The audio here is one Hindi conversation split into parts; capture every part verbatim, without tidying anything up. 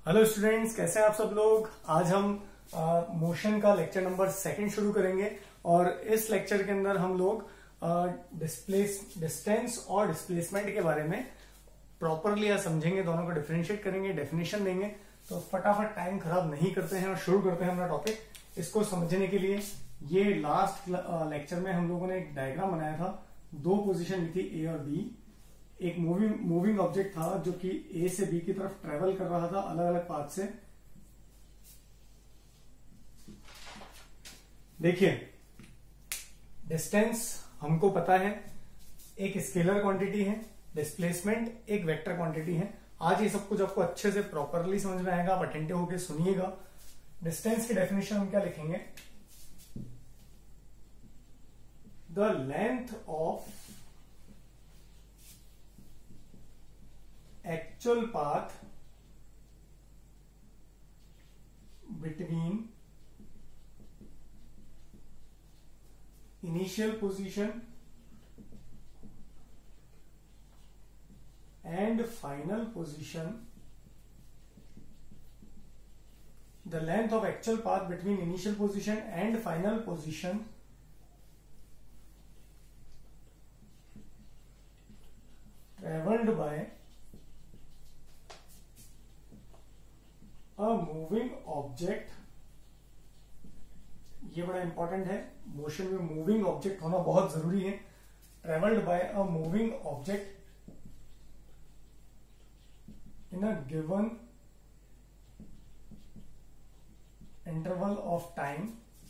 हेलो स्टूडेंट्स, कैसे हैं आप सब लोग। आज हम मोशन का लेक्चर नंबर सेकंड शुरू करेंगे और इस लेक्चर के अंदर हम लोग डिस्प्लेस डिस्टेंस और डिस्प्लेसमेंट के बारे में प्रॉपरली समझेंगे, दोनों को डिफरेंशिएट करेंगे, डेफिनेशन देंगे। तो फटाफट टाइम खराब नहीं करते हैं और शुरू करते हैं अपना टॉपिक। इसको समझने के लिए ये लास्ट लेक्चर में हम लोगों ने एक डायग्राम बनाया था। दो पोजीशन ली थी, ए और बी। एक मूविंग मूविंग ऑब्जेक्ट था जो कि ए से बी की तरफ ट्रेवल कर रहा था अलग अलग पाथ से। देखिए, डिस्टेंस हमको पता है, एक स्केलर क्वांटिटी है, डिस्प्लेसमेंट एक वेक्टर क्वांटिटी है। आज ये सब कुछ आपको अच्छे से प्रॉपरली समझ में आएगा, आप अटेंटिव होकर सुनिएगा। डिस्टेंस की डेफिनेशन हम क्या लिखेंगे? The length of actual path between initial position and final position. The length of actual path between initial position and final position traveled by a moving object. ये बड़ा इंपॉर्टेंट है, मोशन में मूविंग ऑब्जेक्ट होना बहुत जरूरी है। Travelled by a moving object in a given interval of time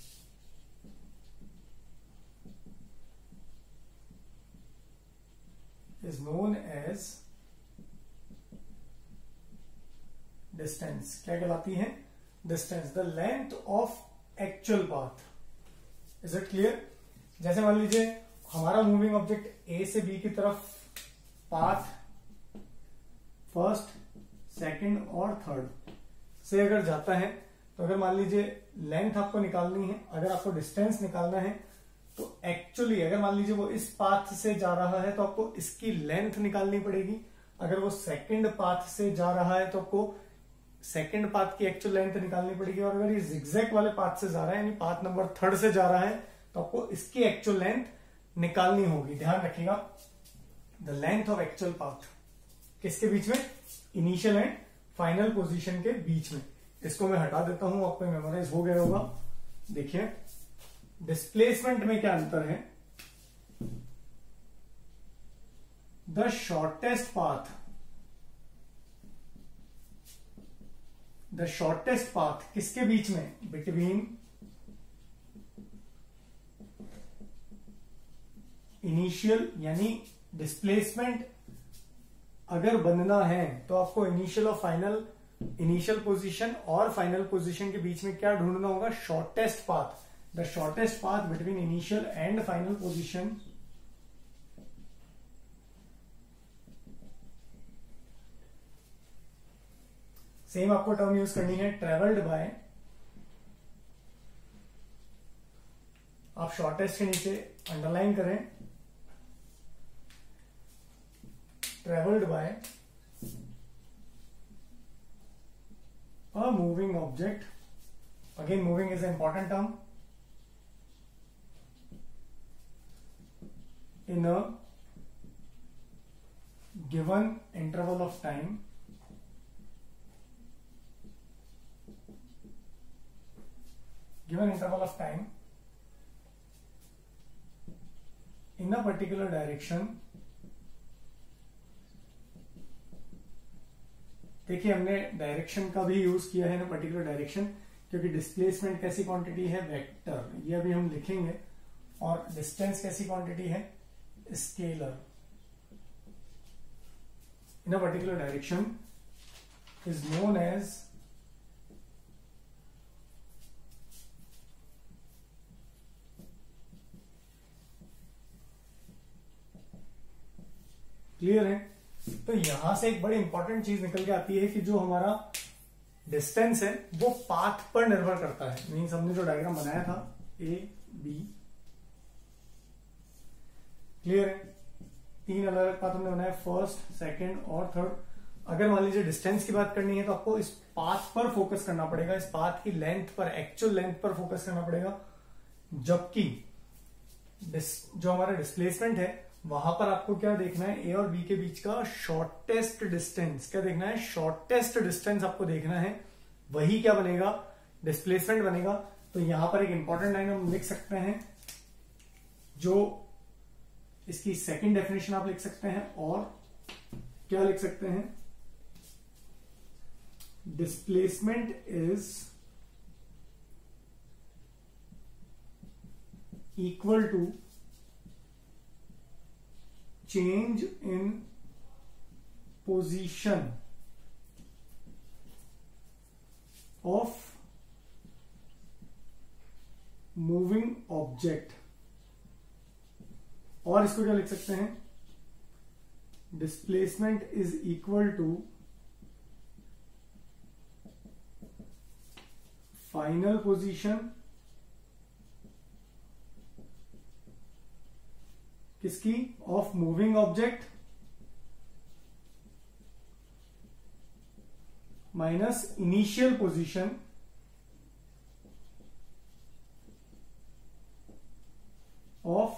is known as distance. क्या कहलाती है? Distance. The length of actual path. Is it clear? जैसे मान लीजिए हमारा मूविंग ऑब्जेक्ट ए से बी की तरफ पाथ फर्स्ट, सेकंड और थर्ड से अगर जाता है, तो अगर मान लीजिए लेंथ आपको निकालनी है, अगर आपको डिस्टेंस निकालना है, तो एक्चुअली अगर मान लीजिए वो इस पाथ से जा रहा है तो आपको इसकी लेंथ निकालनी पड़ेगी। अगर वो सेकंड पाथ से जा रहा है तो आपको सेकंड पाथ की एक्चुअल लेंथ निकालनी पड़ेगी। और अगर ये जिगजैग वाले पाथ से जा रहा है, यानी पाथ नंबर थर्ड से जा रहा है, तो आपको इसकी एक्चुअल लेंथ निकालनी होगी। ध्यान रखिएगा, the length of actual path किसके बीच में? इनिशियल एंड फाइनल पोजीशन के बीच में। इसको मैं हटा देता हूं, आपको मेमोराइज हो गया होगा। देखिए, डिस्प्लेसमेंट में क्या अंतर है? The shortest path the shortest path किसके बीच में? बिटवीन इनिशियल, यानी डिस्प्लेसमेंट अगर बनना है तो आपको इनिशियल और फाइनल, इनिशियल पोजीशन और फाइनल पोजीशन के बीच में क्या ढूंढना होगा? Shortest path. The shortest path between initial and final position same आपको टर्म यूज करनी है, ट्रेवल्ड बाय। आप शॉर्टेस्ट के नीचे अंडरलाइन करें, travelled by a moving object. Again moving is an important term in a given interval of time given interval of time in a particular direction। देखिए, हमने डायरेक्शन का भी यूज किया है ना, पर्टिकुलर डायरेक्शन, क्योंकि डिस्प्लेसमेंट कैसी क्वांटिटी है? वेक्टर। ये अभी हम लिखेंगे। और डिस्टेंस कैसी क्वांटिटी है? Scalar. In a particular direction is known as clear है? तो यहां से एक बड़ी इंपॉर्टेंट चीज निकल के आती है कि जो हमारा डिस्टेंस है वो पाथ पर निर्भर करता है। मीन्स हमने जो डायग्राम बनाया था ए बी, क्लियर है? तीन अलग अलग पाथ हमने बनाए, फर्स्ट, सेकंड और थर्ड। अगर मान लीजिए डिस्टेंस की बात करनी है तो आपको इस पाथ पर फोकस करना पड़ेगा, इस पाथ की लेंथ पर, एक्चुअल लेंथ पर फोकस करना पड़ेगा। जबकि जो हमारा डिस्प्लेसमेंट है वहां पर आपको क्या देखना है, ए और बी के बीच का शॉर्टेस्ट डिस्टेंस। क्या देखना है? शॉर्टेस्ट डिस्टेंस आपको देखना है, वही क्या बनेगा? डिस्प्लेसमेंट बनेगा। तो यहां पर एक इंपॉर्टेंट लाइन हम लिख सकते हैं, जो इसकी सेकंड डेफिनेशन आप लिख सकते हैं, और क्या लिख सकते हैं? Displacement is equal to change in position of moving object. और इसको क्या लिख सकते हैं? Displacement is equal to final position किसकी? Of moving object minus initial position of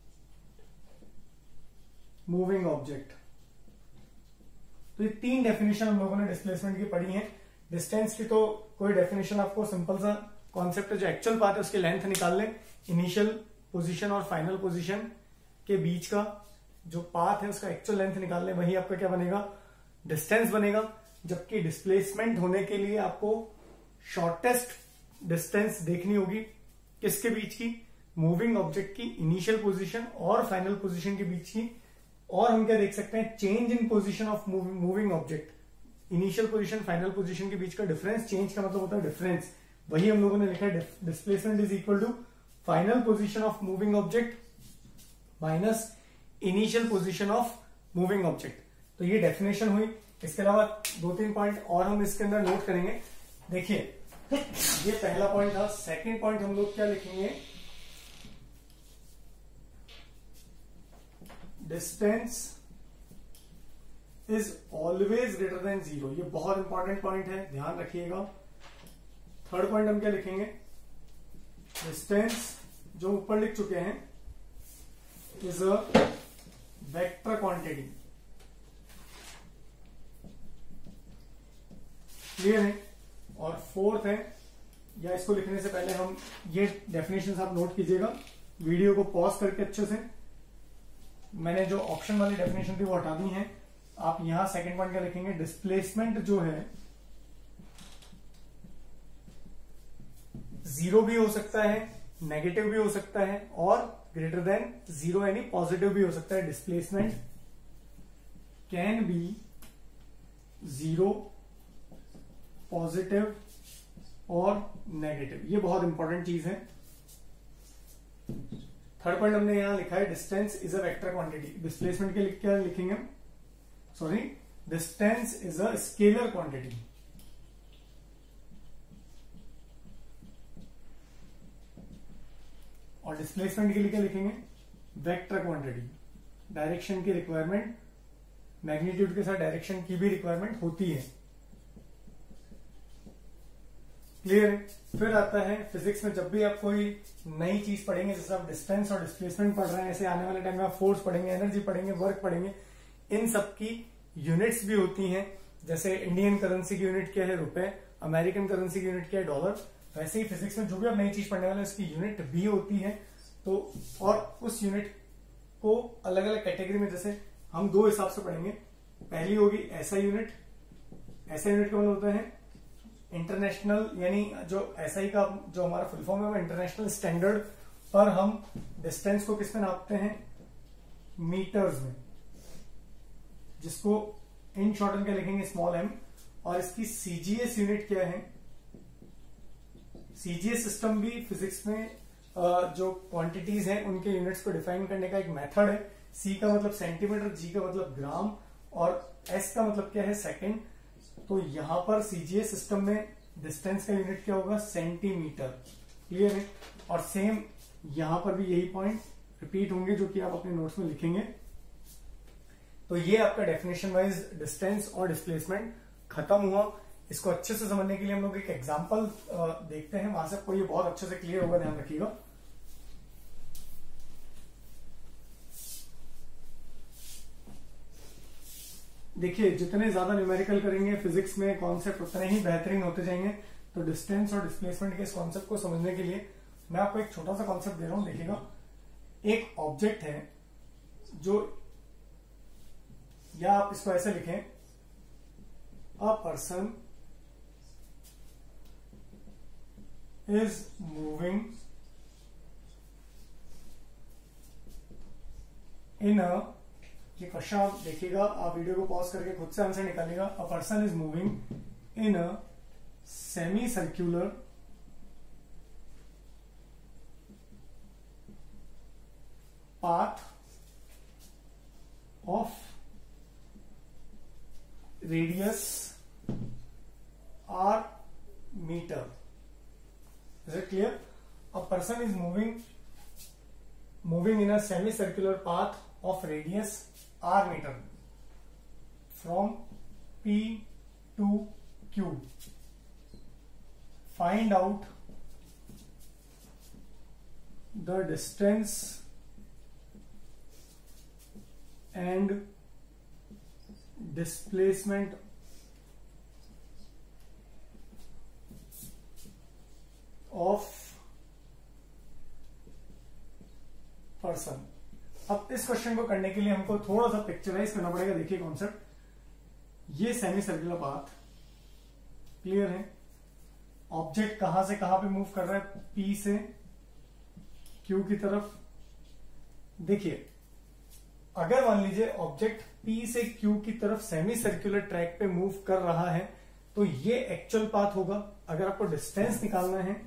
moving object. तो ये तीन डेफिनेशन हम लोगों ने डिस्प्लेसमेंट की पढ़ी है। डिस्टेंस की तो कोई डेफिनेशन, आपको सिंपल सा कॉन्सेप्ट है, जो एक्चुअल पाथ है उसकी लेंथ निकाल लें, इनिशियल पोजीशन और फाइनल पोजीशन के बीच का जो पाथ है उसका एक्चुअल लेंथ निकाल लें, वही आपका क्या बनेगा? डिस्टेंस बनेगा। जबकि डिस्प्लेसमेंट होने के लिए आपको शॉर्टेस्ट डिस्टेंस देखनी होगी, किसके बीच की? मूविंग ऑब्जेक्ट की इनिशियल पोजीशन और फाइनल पोजीशन के बीच की। और हम क्या देख सकते हैं? Change in position of moving object, initial position final position के बीच का डिफरेंस। चेंज का मतलब होता है डिफरेंस, वही हम लोगों ने लिखा है, displacement is equal to final position of moving object minus initial position of moving object. तो ये डेफिनेशन हुई। इसके अलावा दो तीन पॉइंट और हम इसके अंदर नोट करेंगे। देखिए, ये पहला पॉइंट था। सेकेंड पॉइंट हम लोग क्या लिखेंगे? Distance is always greater than zero. ये बहुत इंपॉर्टेंट पॉइंट है, ध्यान रखिएगा। थर्ड पॉइंट हम क्या लिखेंगे? डिस्टेंस जो ऊपर लिख चुके हैं is a vector quantity. Clear है? और फोर्थ है, या इसको लिखने से पहले हम ये डेफिनेशन आप नोट कीजिएगा, वीडियो को पॉज करके अच्छे से। मैंने जो ऑप्शन वाली डेफिनेशन थी वो हटा दी है। आप यहां सेकंड पॉइंट क्या लिखेंगे? डिस्प्लेसमेंट जो है जीरो भी हो सकता है, नेगेटिव भी हो सकता है, और ग्रेटर देन जीरो यानी पॉजिटिव भी हो सकता है। Displacement can be zero, positive और नेगेटिव। ये बहुत इंपॉर्टेंट चीज है। थर्ड पॉइंट हमने यहां लिखा है, distance is a vector quantity. Displacement के लिए क्या लिखेंगे? Sorry, distance is a scalar quantity. और डिस्प्लेसमेंट के लिए क्या लिखेंगे? Vector quantity. डायरेक्शन की रिक्वायरमेंट, मैग्नीट्यूड के साथ डायरेक्शन की भी रिक्वायरमेंट होती है। क्लियर है? फिर आता है फिजिक्स में, जब भी आप कोई नई चीज पढ़ेंगे, जैसे आप डिस्टेंस और डिस्प्लेसमेंट पढ़ रहे हैं, ऐसे आने वाले टाइम में आप फोर्स पढ़ेंगे, एनर्जी पढ़ेंगे, वर्क पढ़ेंगे। इन सब की यूनिट्स भी होती हैं। जैसे इंडियन करेंसी की यूनिट क्या है? रुपए। अमेरिकन करेंसी की यूनिट क्या है? डॉलर। वैसे ही फिजिक्स में जो भी आप नई चीज पढ़ने वाले हैं उसकी यूनिट भी होती है। तो और उस यूनिट को अलग अलग कैटेगरी में, जैसे हम दो हिसाब से पढ़ेंगे। पहली होगी ऐसा यूनिट। ऐसा यूनिट का मतलब होता है इंटरनेशनल, यानी जो एसआई का जो हमारा फुल फॉर्म है वो इंटरनेशनल स्टैंडर्ड पर हम डिस्टेंस को किस में नापते हैं? मीटर्स में, जिसको इन शॉर्ट में क्या लिखेंगे? Small M. और इसकी सीजीएस यूनिट क्या है? सीजीएस सिस्टम भी फिजिक्स में जो क्वांटिटीज हैं उनके यूनिट्स को डिफाइन करने का एक मेथड है। सी का मतलब सेंटीमीटर, जी का मतलब ग्राम, और एस का मतलब क्या है? सेकेंड। तो यहां पर सीजीएस सिस्टम में डिस्टेंस का यूनिट क्या होगा? सेंटीमीटर। क्लियर है? और सेम यहां पर भी यही पॉइंट रिपीट होंगे जो कि आप अपने नोट्स में लिखेंगे। तो ये आपका डेफिनेशन वाइज डिस्टेंस और डिस्प्लेसमेंट खत्म हुआ। इसको अच्छे से समझने के लिए हम लोग एक एग्जांपल देखते हैं, वहां से आपको ये बहुत अच्छे से क्लियर होगा, ध्यान रखिएगा। देखिए जितने ज्यादा न्यूमेरिकल करेंगे फिजिक्स में कॉन्सेप्ट उतने ही बेहतरीन होते जाएंगे। तो डिस्टेंस और डिस्प्लेसमेंट के इस कॉन्सेप्ट को समझने के लिए मैं आपको एक छोटा सा कॉन्सेप्ट दे रहा हूं, देखिएगा। एक ऑब्जेक्ट है जो, या आप इसको ऐसे लिखें, a person is moving in a, ये क्वेश्चन आप देखिएगा, आप वीडियो को पॉज करके खुद से आंसर निकालिएगा। A person is moving in a semi circular path of radius R metre. Is it clear? A person is moving moving in a semi circular path of radius r meter from P to Q. Find out the distance and displacement of person. अब इस क्वेश्चन को करने के लिए हमको थोड़ा सा पिक्चराइज करना पड़ेगा। देखिए कॉन्सेप्ट, ये सेमी सर्कुलर पाथ क्लियर है। ऑब्जेक्ट कहां से कहां पे मूव कर रहा है? पी से क्यू की तरफ। देखिए अगर मान लीजिए ऑब्जेक्ट पी से क्यू की तरफ सेमी सर्कुलर ट्रैक पे मूव कर रहा है तो ये एक्चुअल पाथ होगा। अगर आपको डिस्टेंस निकालना है,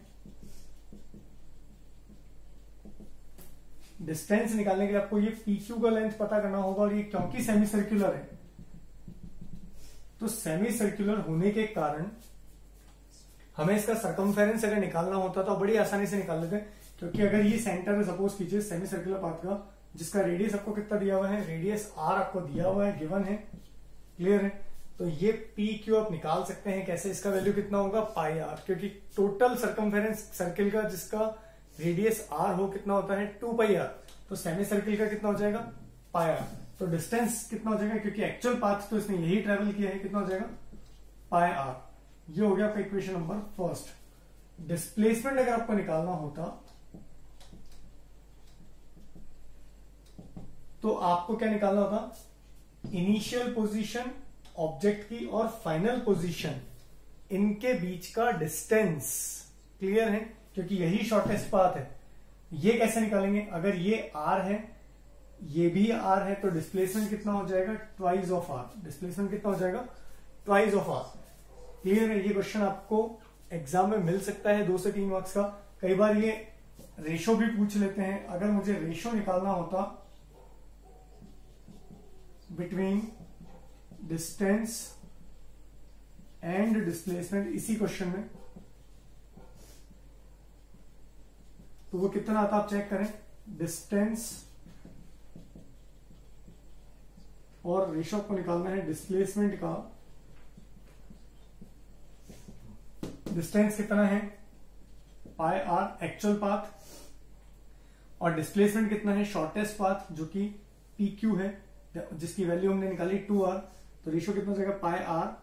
डिस्टेंस निकालने के लिए आपको ये पी क्यू का लेंथ पता करना होगा, और ये क्योंकि सेमी सर्कुलर है तो सेमी सर्कुलर होने के कारण हमें इसका सरकमफेरेंस अगर निकालना होता तो बड़ी आसानी से निकाल लेते, क्योंकि अगर ये सेंटर है सपोज कीजिए सेमी सर्कुलर पाथ का, जिसका रेडियस आपको कितना दिया हुआ है, रेडियस आर आपको दिया हुआ है, गिवन है, क्लियर है। तो ये पी क्यू आप निकाल सकते हैं कैसे? इसका वैल्यू कितना होगा? पाई आर, क्योंकि टोटल सरकमफेरेंस सर्किल का जिसका रेडियस आर हो कितना होता है? Two pi R. तो सेमी सर्किल का कितना हो जाएगा? Pi R. तो डिस्टेंस कितना हो जाएगा? क्योंकि एक्चुअल पाथ तो इसने यही ट्रेवल किया है, कितना हो जाएगा? Pi R. ये हो गया आपका इक्वेशन नंबर फर्स्ट। डिस्प्लेसमेंट अगर आपको निकालना होता तो आपको क्या निकालना होता? इनिशियल पोजीशन ऑब्जेक्ट की और फाइनल पोजीशन, इनके बीच का डिस्टेंस, क्लियर है, क्योंकि यही शॉर्टेस्ट पाथ है। ये कैसे निकालेंगे? अगर ये आर है, ये भी आर है, तो डिस्प्लेसमेंट कितना हो जाएगा? Twice of are. डिस्प्लेसमेंट कितना हो जाएगा? Twice of R. क्लियर है? ये क्वेश्चन आपको एग्जाम में मिल सकता है दो से तीन मार्क्स का। कई बार ये रेशो भी पूछ लेते हैं। अगर मुझे रेशो निकालना होता बिटवीन डिस्टेंस एंड डिस्प्लेसमेंट इसी क्वेश्चन में, तो वो कितना आता आप चेक करें। डिस्टेंस और रेशो को निकालना है डिस्प्लेसमेंट का। डिस्टेंस कितना है? पाई आर एक्चुअल पाथ, और डिस्प्लेसमेंट कितना है? शॉर्टेस्ट पाथ, जो कि पी क्यू है, जिसकी वैल्यू हमने निकाली टू आर। तो रेशो कितना हो जाएगा? Pi R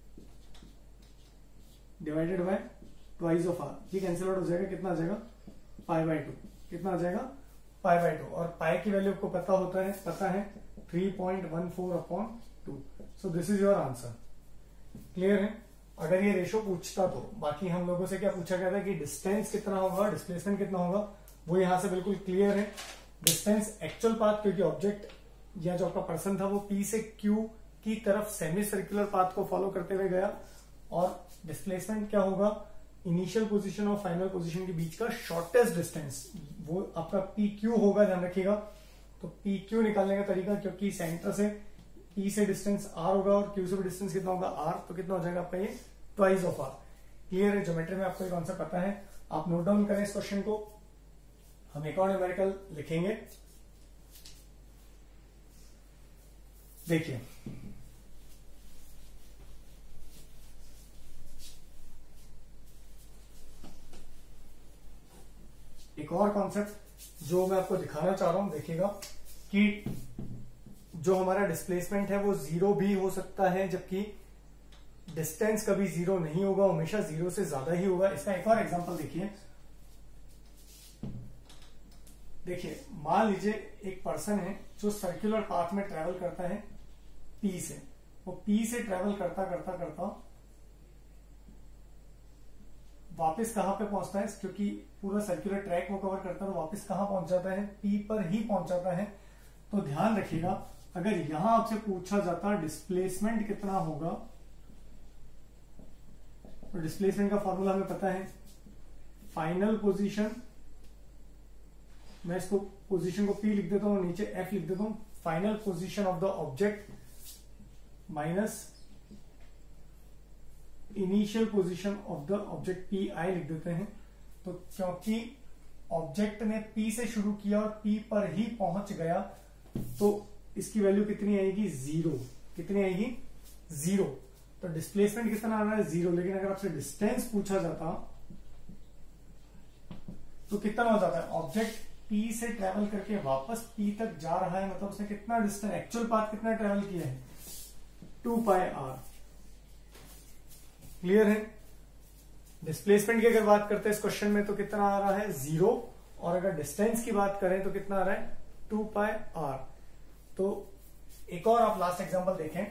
divided by twice of R. ये कैंसिल आउट हो जाएगा, कितना आ जाएगा? Pi by two. कितना आ जाएगा? Pi by two. और पाई की वैल्यू आपको पता होता है, पता है three point one four upon two. So this is your answer. Clear है? अगर ये रेशो पूछता तो, बाकी हम लोगों से क्या पूछा गया था कि डिस्टेंस कितना होगा, डिस्प्लेसमेंट कितना होगा, वो यहां से बिल्कुल क्लियर है। डिस्टेंस एक्चुअल पाथ, क्योंकि ऑब्जेक्ट या जो आपका पर्सन था वो पी से क्यू की तरफ सेमी सर्कुलर पाथ को फॉलो करते हुए गया, और डिस्प्लेसमेंट क्या होगा? इनिशियल पोजीशन और फाइनल पोजीशन के बीच का शॉर्टेस्ट डिस्टेंस, वो आपका पी क्यू होगा, ध्यान रखिएगा। तो पी क्यू निकालने का तरीका, क्योंकि सेंटर से पी से डिस्टेंस आर होगा और क्यू से भी डिस्टेंस कितना होगा? आर। तो कितना हो जाएगा आपका? ये ट्वाइस ऑफ आर। क्लियर है? ज्योमेट्री में आपको ये कॉन्सेप्ट पता है। आप नोट डाउन करें इस क्वेश्चन को। हम एक और न्यूमेरिकल लिखेंगे। देखिए एक और कॉन्सेप्ट जो मैं आपको दिखाना चाह रहा हूं, देखिएगा कि जो हमारा डिस्प्लेसमेंट है वो जीरो भी हो सकता है, जबकि डिस्टेंस कभी जीरो नहीं होगा, हमेशा जीरो से ज्यादा ही होगा। इसका एक और एग्जांपल देखिए। देखिए मान लीजिए एक पर्सन है जो सर्कुलर पाथ में ट्रेवल करता है पी से, वो पी से ट्रेवल करता करता करता वापस कहां पे पहुंचता है, क्योंकि पूरा सर्कुलर ट्रैक वो कवर करता है, तो वापस कहां पहुंच जाता है, पी पर ही पहुंच जाता है। तो ध्यान रखिएगा, अगर यहां आपसे पूछा जाता डिस्प्लेसमेंट कितना होगा, तो डिस्प्लेसमेंट का फॉर्मूला हमें पता है, फाइनल पोजीशन, मैं इसको पोजीशन को पी लिख देता हूं, नीचे एफ लिख देता हूं, final position of the object minus initial position of the object P I लिख देते हैं। तो क्योंकि ऑब्जेक्ट ने पी से शुरू किया और पी पर ही पहुंच गया, तो इसकी वैल्यू कितनी आएगी, जीरो। कितनी आएगी, जीरो। तो डिस्प्लेसमेंट कितना आ रहा है, जीरो। लेकिन अगर आपसे डिस्टेंस पूछा जाता तो कितना हो जाता है, ऑब्जेक्ट पी से ट्रेवल करके वापस पी तक जा रहा है, मतलब उसने कितना डिस्टेंस, एक्चुअल पाथ कितना ट्रेवल किया है, टू पाई आर। क्लियर है। डिस्प्लेसमेंट की अगर बात करते हैं इस क्वेश्चन में तो कितना आ रहा है, जीरो। और अगर डिस्टेंस की बात करें तो कितना आ रहा है, टू पाई आर। तो एक और आप लास्ट एग्जांपल देखें।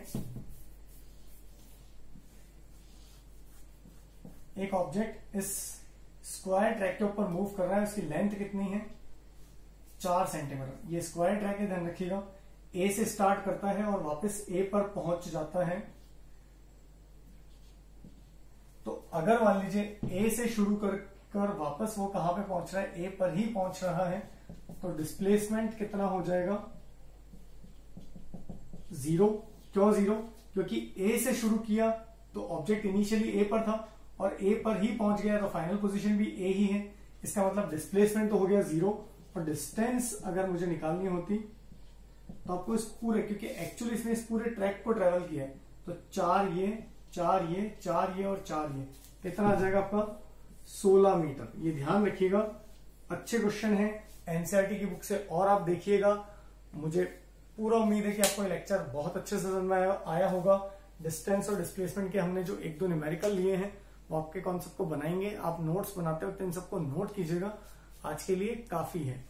एक ऑब्जेक्ट इस स्क्वायर ट्रैक के ऊपर मूव कर रहा है, उसकी लेंथ कितनी है, चार सेंटीमीटर। ये स्क्वायर ट्रैक है, ध्यान रखिएगा। ए से स्टार्ट करता है और वापस ए पर पहुंच जाता है। तो अगर मान लीजिए ए से शुरू कर कर वापस वो कहां पे पहुंच रहा है, ए पर ही पहुंच रहा है, तो डिस्प्लेसमेंट कितना हो जाएगा, जीरो। क्यों जीरो, क्योंकि ए से शुरू किया तो ऑब्जेक्ट इनिशियली ए पर था और ए पर ही पहुंच गया, तो फाइनल पोजीशन भी ए ही है। इसका मतलब डिस्प्लेसमेंट तो हो गया जीरो। और डिस्टेंस अगर मुझे निकालनी होती तो आपको इस पूरे, क्योंकि एक्चुअली इसने इस पूरे ट्रैक को ट्रेवल किया है, तो चार ये चार ये चार ये और चार ये, कितना आ जाएगा आपका, सोलह मीटर। ये ध्यान रखिएगा, अच्छे क्वेश्चन है एनसीईआरटी की बुक से। और आप देखिएगा, मुझे पूरा उम्मीद है कि आपको ये लेक्चर बहुत अच्छे से समझ में आया, आया होगा। डिस्टेंस और डिस्प्लेसमेंट के हमने जो एक दो न्यूमेरिकल लिए हैं वो आपके कॉन्सेप्ट को बनाएंगे। आप नोट्स बनाते वक्त इन सबको नोट कीजिएगा। आज के लिए काफी है।